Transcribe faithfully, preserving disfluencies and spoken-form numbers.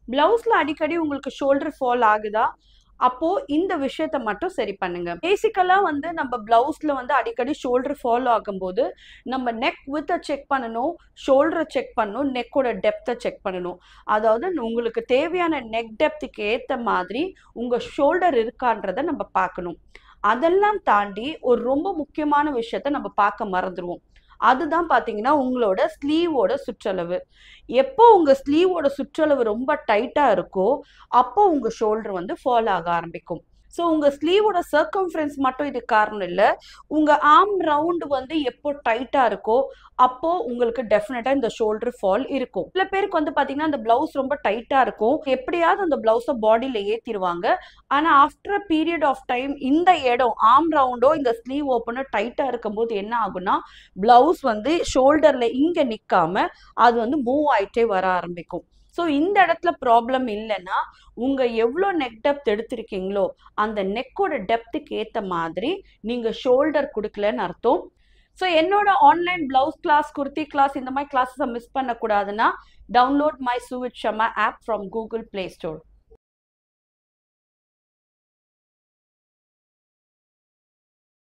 பிளவுஸ்ல அடிக்கடி உங்களுக்கு shoulder fall ஆகுதா? அப்போ இந்த விஷயத்த மட்டும் சரி பண்ணுங்க. பேசிக்கலா வந்து நம்ம பிளவுஸ்ல வந்து அடிக்கடி ஷோல்டர் ஃபால் ஆகும்போது நம்ம நெக் வித்தை செக் பண்ணணும், ஷோல்டரை செக் பண்ணணும், நெக்கோட டெப்த்தை செக் பண்ணணும். அதாவது உங்களுக்கு தேவையான நெக் டெப்த்துக்கு ஏத்த மாதிரி உங்க ஷோல்டர் இருக்கான்றத நம்ம பார்க்கணும். அதெல்லாம் தாண்டி ஒரு ரொம்ப முக்கியமான விஷயத்த நம்ம பார்க்க மறந்துடுவோம். அதுதான் பாத்தீங்கன்னா உங்களோட ஸ்லீவோட சுற்றளவு. எப்போ உங்க ஸ்லீவோட சுற்றளவு ரொம்ப டைட்டா இருக்கோ அப்போ உங்க ஷோல்டர் வந்து ஃபால் ஆக ஆரம்பிக்கும். ஸோ உங்க ஸ்லீவோட சர்க்கம்ஃபரன்ஸ் மட்டும் இது காரணம் இல்லை, உங்க ஆர்ம் ரவுண்ட் வந்து எப்போ டைட்டா இருக்கோ அப்போ உங்களுக்கு டெஃபினட்டா இந்த ஷோல்டர் ஃபால் இருக்கும். சில பேருக்கு வந்து பாத்தீங்கன்னா இந்த பிளவுஸ் ரொம்ப டைட்டா இருக்கும், எப்படியாவது அந்த பிளவுஸை பாடியில ஏத்திடுவாங்க. ஆனா after a period of time இந்த இடம் ஆர்ம் ரவுண்டோ இந்த ஸ்லீவ் ஓப்பனோ டைட்டா இருக்கும்போது என்ன ஆகும்னா பிளவுஸ் வந்து ஷோல்டர்ல இங்க நிக்காம அது வந்து மூவ் ஆயிட்டே வர ஆரம்பிக்கும். ஸோ இந்த இடத்துல ப்ராப்ளம் இல்லைன்னா உங்க எவ்வளோ நெக் டெப்த் எடுத்திருக்கீங்களோ அந்த நெக்கோட டெப்த்துக்கு ஏற்ற மாதிரி நீங்க ஷோல்டர் கொடுக்கலன்னு அர்த்தம். ஸோ என்னோட online blouse class, kurti class இந்த மாதிரி கிளாஸஸை மிஸ் பண்ணக்கூடாதுன்னா download my sew with Shama app from Google Play store.